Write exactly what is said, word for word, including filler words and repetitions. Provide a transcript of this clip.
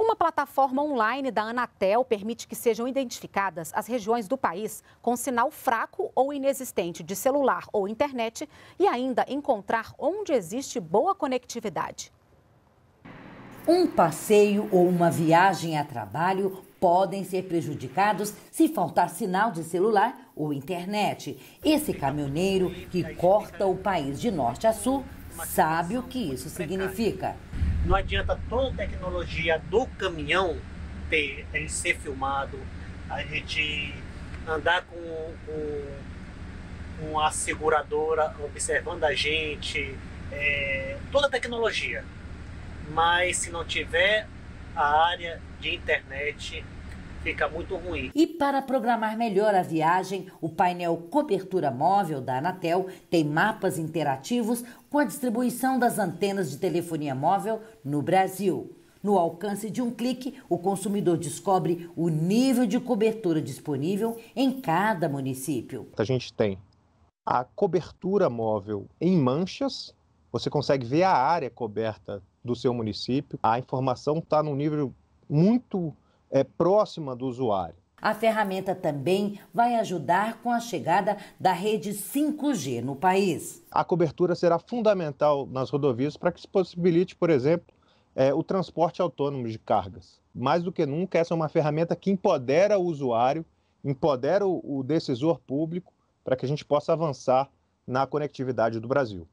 Uma plataforma online da Anatel permite que sejam identificadas as regiões do país com sinal fraco ou inexistente de celular ou internet e ainda encontrar onde existe boa conectividade. Um passeio ou uma viagem a trabalho podem ser prejudicados se faltar sinal de celular ou internet. Esse caminhoneiro que corta o país de norte a sul sabe o que isso significa. Não adianta toda a tecnologia do caminhão ter, ele ser filmado, a gente andar com, com, com a seguradora observando a gente, é, toda a tecnologia. Mas se não tiver a área de internet, fica muito ruim. E para programar melhor a viagem, o painel Cobertura Móvel da Anatel tem mapas interativos com a distribuição das antenas de telefonia móvel no Brasil. No alcance de um clique, o consumidor descobre o nível de cobertura disponível em cada município. A gente tem a cobertura móvel em manchas, você consegue ver a área coberta do seu município, a informação está num nível muito é, próxima do usuário. A ferramenta também vai ajudar com a chegada da rede cinco G no país. A cobertura será fundamental nas rodovias para que se possibilite, por exemplo, é, o transporte autônomo de cargas. Mais do que nunca, essa é uma ferramenta que empodera o usuário, empodera o, o decisor público para que a gente possa avançar na conectividade do Brasil.